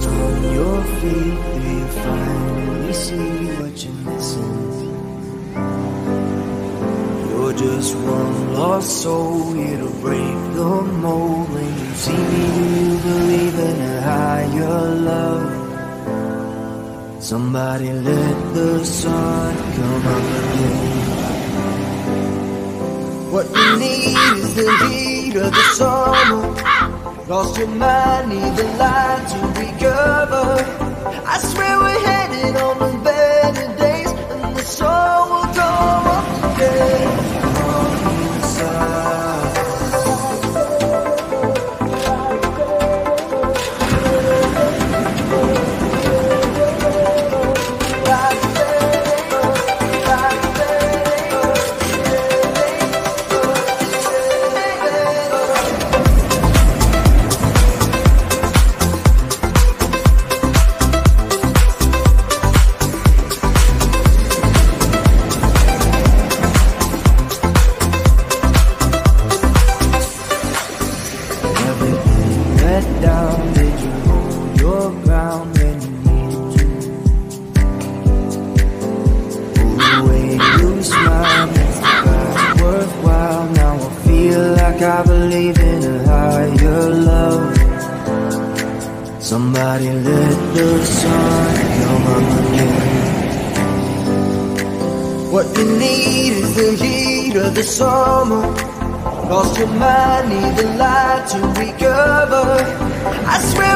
on your feet, do you finally see what you're missing? You're just one lost soul here to break the mold. When you see me, you believe in a higher love. Somebody let the sun come up again. What you need is the heat of the summer. Lost your mind, need the light to recover. I swear we're headed on the better days, and the sun will come up again. On the inside. I believe in a higher love. Somebody let the sun come up again. What you need is the heat of the summer. Lost your mind, need the light to recover. I swear